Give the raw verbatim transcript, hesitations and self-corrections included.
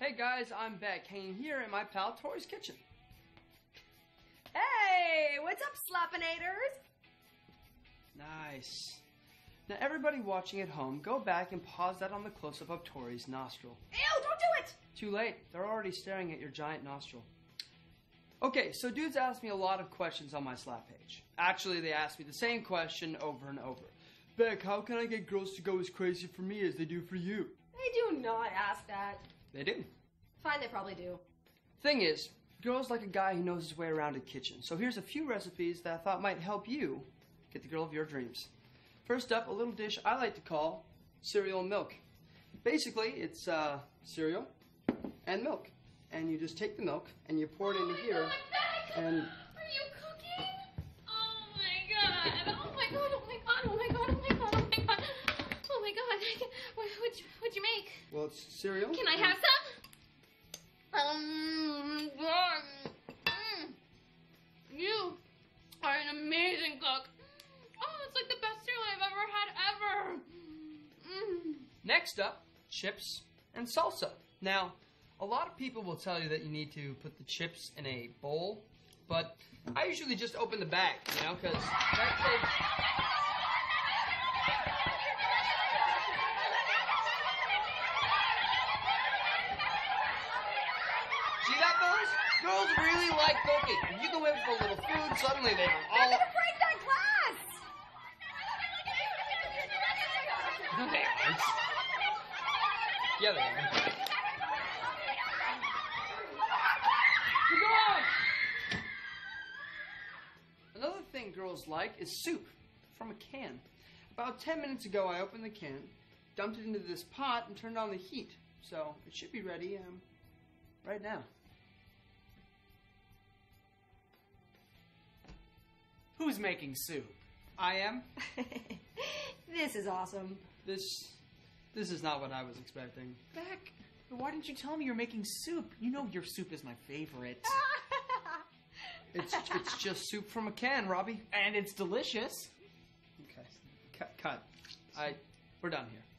Hey guys, I'm Beck, hanging here at my pal Tori's kitchen. Hey, what's up, Slappinators? Nice. Now everybody watching at home, go back and pause that on the close-up of Tori's nostril. Ew, don't do it! Too late, they're already staring at your giant nostril. Okay, so dudes asked me a lot of questions on my Slap page. Actually, they asked me the same question over and over. Beck, how can I get girls to go as crazy for me as they do for you? They do not ask that. They do. Fine, they probably do. Thing is, girls like a guy who knows his way around a kitchen. So here's a few recipes that I thought might help you get the girl of your dreams. First up, a little dish I like to call cereal and milk. Basically, it's uh, cereal and milk. And you just take the milk and you pour it into oh here. God, Beck! And are you cooking? Oh my god! Oh my god! Oh my god! Oh my god! Oh my god! Oh my god! Oh my god! What, what'd, you, what'd you make? Well, it's cereal. Can I have some? Um, mm. You are an amazing cook. Oh, it's like the best cereal I've ever had ever. Mm. Next up, chips and salsa. Now, a lot of people will tell you that you need to put the chips in a bowl, but I usually just open the bag, you know, because that takes... See that, fellas? Girls really like cooking. If you go in for a little food, suddenly they are all... They're gonna break that glass! No, they aren't. Yeah, they are. Go on! Another thing girls like is soup from a can. About ten minutes ago, I opened the can, dumped it into this pot, and turned on the heat. So it should be ready um, right now. Who's making soup? I am. This is awesome. This, this is not what I was expecting. Beck, why didn't you tell me you're making soup? You know your soup is my favorite. It's it's just soup from a can, Robbie. And it's delicious. Okay, cut. cut. I, we're done here.